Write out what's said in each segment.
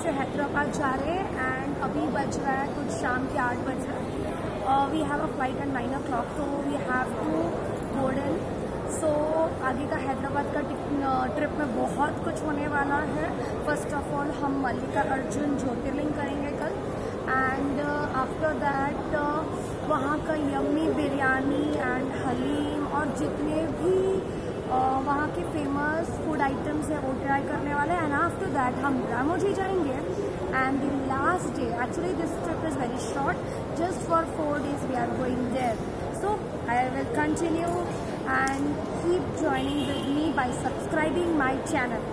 से हैदराबाद जा रहे हैं एंड अभी बज रहा है कुछ शाम के 8 बजे। We have a flight at 9 o'clock, तो we have to board in. So आगे का हैदराबाद का ट्रिप में बहुत कुछ होने वाला है। फर्स्ट ऑफ ऑल हम मल्लिकार्जुन ज्योतिर्लिंग करेंगे कल, एंड आफ्टर दैट वहाँ का यम्मी बिरयानी एंड हलीम और जितने भी वहाँ के फेमस फूड आइटम्स है वो ट्राई करने वाले हैं। एंड आफ्टर दैट हम रामोजी जाएंगे and the last day, actually this trip is very short, just for 4 days we are going there. So I will continue and keep joining with me by subscribing my channel.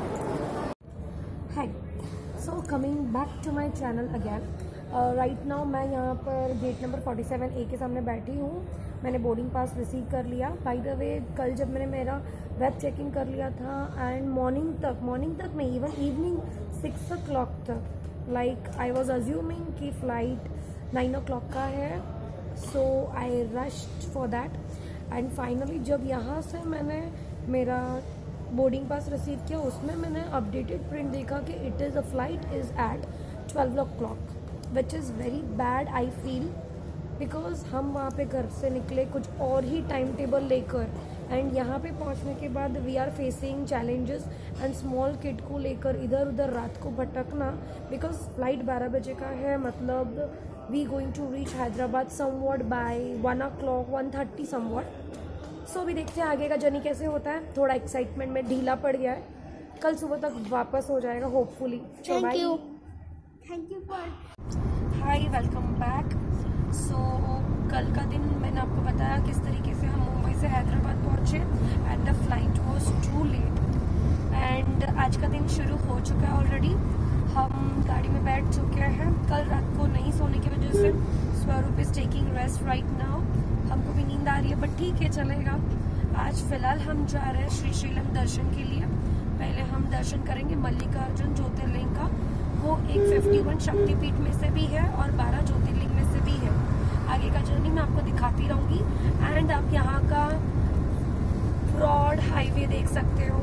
Hi, so coming back to my channel again. Right now मैं यहाँ पर gate number 47A के सामने बैठी हूँ। मैंने boarding pass receive कर लिया। बाय द वे, कल जब मैंने मेरा वेब चेकिंग कर लिया था एंड मॉर्निंग तक मैं इवन इवनिंग 6 o'clock तक, लाइक आई वॉज अज्यूमिंग कि फ़्लाइट 9 o'clock का है, so I rushed for that. And finally जब यहाँ से मैंने मेरा बोर्डिंग पास रिसीव किया, उसमें मैंने अपडेटेड प्रिंट देखा कि it is a flight is at 12 o'clock, which is very bad I feel, because हम वहाँ पे घर से निकले कुछ और ही टाइम टेबल लेकर, एंड यहाँ पे पहुँचने के बाद we are facing challenges and small kid को लेकर इधर उधर रात को भटकना, बिकॉज फ्लाइट 12 बजे का है। मतलब we going to reach Hyderabad somewhat by 1 o'clock 1:30 somewhat. So अभी देखते हैं आगे का जर्नी कैसे होता है। थोड़ा एक्साइटमेंट में ढीला पड़ गया है, कल सुबह तक वापस हो जाएगा hopefully. Thank you for hi, welcome back. So कल का दिन मैंने आपको बताया किस तरीके से हम मुंबई से हैदराबाद पहुंचे and the flight was too late, एंड आज का दिन शुरू हो चुका है ऑलरेडी। हम गाड़ी में बैठ चुके हैं। कल रात को नहीं सोने की वजह से Swaroop is taking rest right now. हमको भी नींद आ रही है बट ठीक है, चलेगा। आज फिलहाल हम जा रहे हैं श्रीशैलम दर्शन के लिए। पहले हम दर्शन करेंगे मल्लिकार्जुन ज्योतिर्लिंग का। वो एक 51 शक्तिपीठ में से भी है और 12 ज्योतिर्लिंग में से भी है। आगे का जर्नी मैं आपको दिखाती रहूंगी एंड आप यहाँ का ब्रॉड हाईवे देख सकते हो।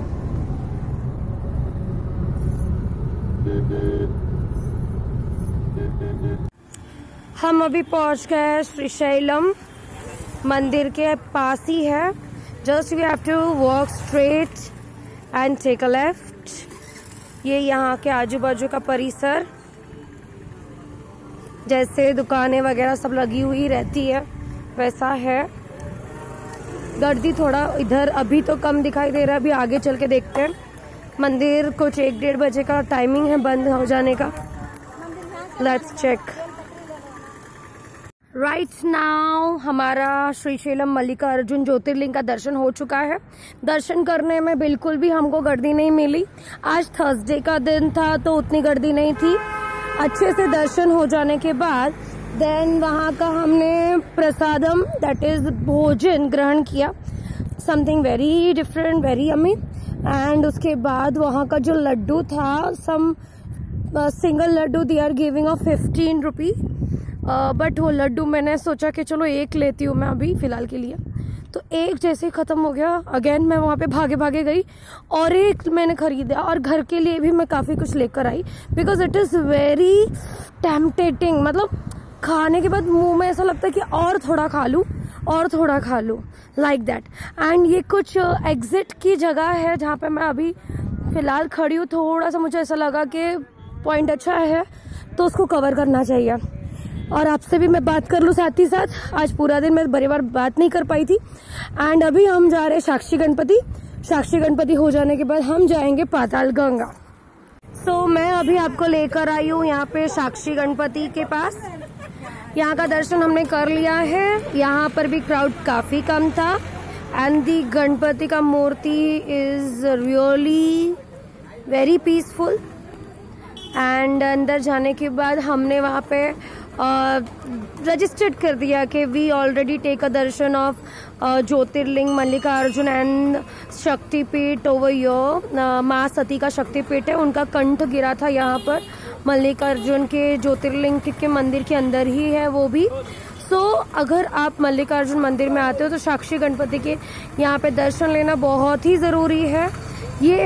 हम अभी पहुंच गए श्रीशैलम मंदिर के पास ही है। Just we have to walk straight and take a left. ये यहाँ के आजू बाजू का परिसर, जैसे दुकानें वगैरह सब लगी हुई रहती है वैसा है। गर्दी थोड़ा इधर अभी तो कम दिखाई दे रहा है, अभी आगे चल के देखते हैं। मंदिर कुछ 1-1:30 बजे का टाइमिंग है बंद हो जाने का। Let's check. राइट नाउ हमारा श्रीशैलम मल्लिकार्जुन ज्योतिर्लिंग का दर्शन हो चुका है। दर्शन करने में बिल्कुल भी हमको गर्दी नहीं मिली। आज थर्सडे का दिन था तो उतनी गर्दी नहीं थी। अच्छे से दर्शन हो जाने के बाद देन वहाँ का हमने प्रसादम दैट इज भोजन ग्रहण किया, something very different, very yummy. And उसके बाद वहाँ का जो लड्डू था, some single laddu they are giving of 15 rupee, but वो लड्डू मैंने सोचा कि चलो एक लेती हूँ मैं अभी फिलहाल के लिए। तो एक जैसे ही खत्म हो गया, अगेन मैं वहाँ पे भागे भागे गई और एक मैंने खरीदा और घर के लिए भी मैं काफ़ी कुछ लेकर आई, because it is very tempting. मतलब खाने के बाद मुंह में ऐसा लगता है कि और थोड़ा खा लूँ और थोड़ा खा लूँ, लाइक दैट। एंड ये कुछ एग्जिट की जगह है जहाँ पे मैं अभी फिलहाल खड़ी हूँ। थोड़ा सा मुझे ऐसा लगा कि पॉइंट अच्छा है तो उसको कवर करना चाहिए और आपसे भी मैं बात कर लूँ साथ ही साथ। आज पूरा दिन मैं बड़ी बार बात नहीं कर पाई थी। एंड अभी हम जा रहे हैं साक्षी गणपति। साक्षी गणपति हो जाने के बाद हम जाएंगे पाताल गंगा। सो मैं अभी आपको लेकर आई हूँ यहाँ पे साक्षी गणपति के पास। यहाँ का दर्शन हमने कर लिया है। यहाँ पर भी क्राउड काफी कम था एंड दी गणपति का मूर्ति is really very peaceful. And अंदर जाने के बाद हमने वहाँ पे रजिस्टर्ड कर दिया कि we already take a darshan of Jyotirlinga Mallikarjuna and Shaktipeeth over your. माँ सती का शक्तिपीठ है, उनका कंठ गिरा था यहाँ पर मल्लिकार्जुन के ज्योतिर्लिंग के मंदिर के अंदर ही है वो भी। सो अगर आप मल्लिकार्जुन मंदिर में आते हो तो साक्षी गणपति के यहाँ पे दर्शन लेना बहुत ही ज़रूरी है। ये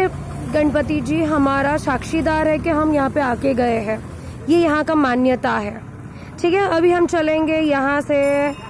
गणपति जी हमारा साक्षीदार है कि हम यहाँ पे आके गए हैं, ये यहाँ का मान्यता है। ठीक है, अभी हम चलेंगे यहाँ से।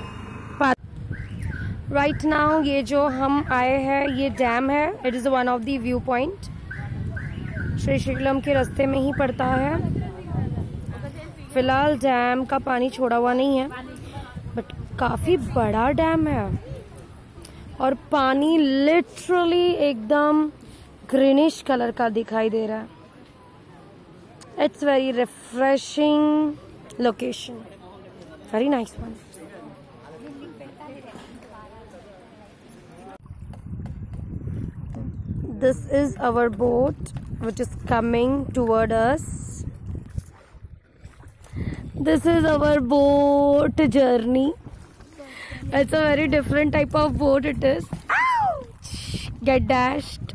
राइट नाउ ये जो हम आए हैं ये डैम है, it is one of the view point, Srisailam के रास्ते में ही पड़ता है। फिलहाल डैम का पानी छोड़ा हुआ नहीं है, बट काफ़ी बड़ा डैम है और पानी लिटरली एकदम ग्रीनिश कलर का दिखाई दे रहा है। It's very refreshing location, very nice one. This is our boat which is coming toward us. This is our boat journey. It's a very different type of boat it is. Ouch! Get dashed.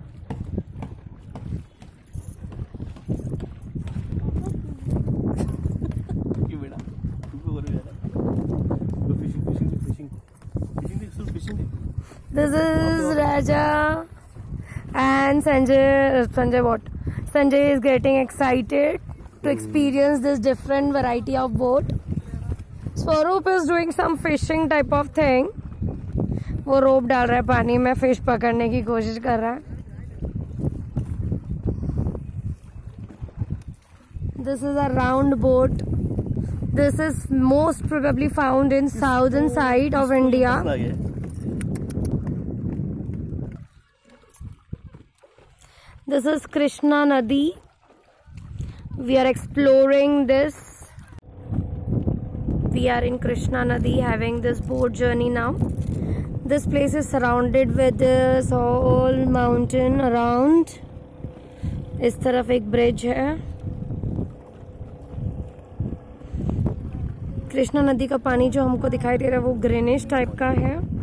This is Raja and Sanjay what? Sanjay is getting excited to experience this different variety of boat. Swaroop is doing some fishing type of thing. वो रोप डाल रहा है पानी में, fish पकड़ने की कोशिश कर रहा है। This is a round boat. This is most probably found in southern side of India. This is Krishna Nadi. We are exploring this. We are in Krishna Nadi having this boat journey now. This place is surrounded with this whole mountain around. इस तरफ एक bridge है। कृष्णा नदी का पानी जो हमको दिखाई दे रहा है वो ग्रीनिश टाइप का है।